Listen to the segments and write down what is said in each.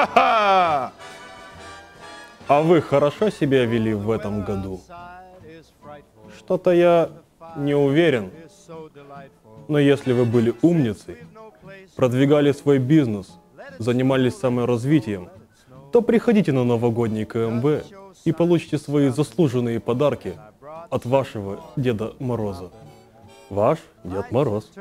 Ха-ха! А вы хорошо себя вели в этом году? Что-то я не уверен. Но если вы были умницей, продвигали свой бизнес, занимались саморазвитием, то приходите на новогодний КМБ и получите свои заслуженные подарки от вашего Деда Мороза. Ваш Дед Мороз.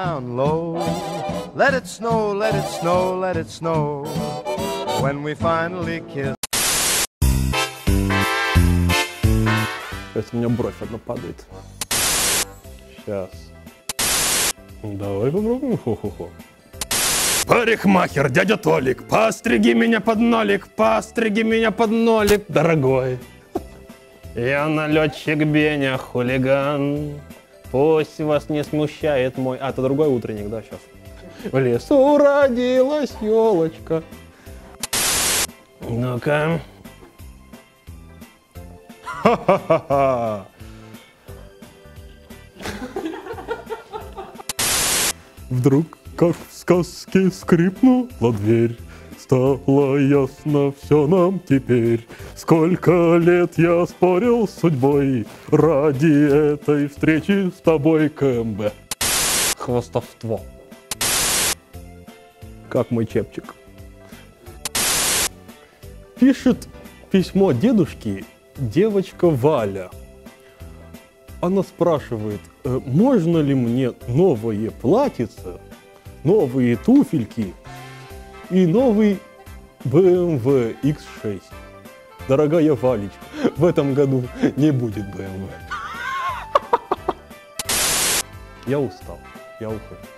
Сейчас у меня бровь одна падает. Сейчас. Давай попробуем хо-хо-хо. Парикмахер, дядя Толик, постриги меня под нолик, постриги меня под нолик, дорогой. Я налетчик Беня, хулиган. Пусть вас не смущает мой... А, это другой утренник, да, сейчас. В лесу родилась елочка. Ну-ка. Ха-ха-ха-ха. Вдруг, как в сказке, скрипнула дверь. Стало ясно все нам теперь. Сколько лет я спорил с судьбой ради этой встречи с тобой, КМБ. Хвостовство. Как мой чепчик. Пишет письмо дедушке девочка Валя. Она спрашивает, можно ли мне новое платьице, новые туфельки и новый BMW X6. Дорогая Валечка, в этом году не будет BMW. Я устал, я ухожу.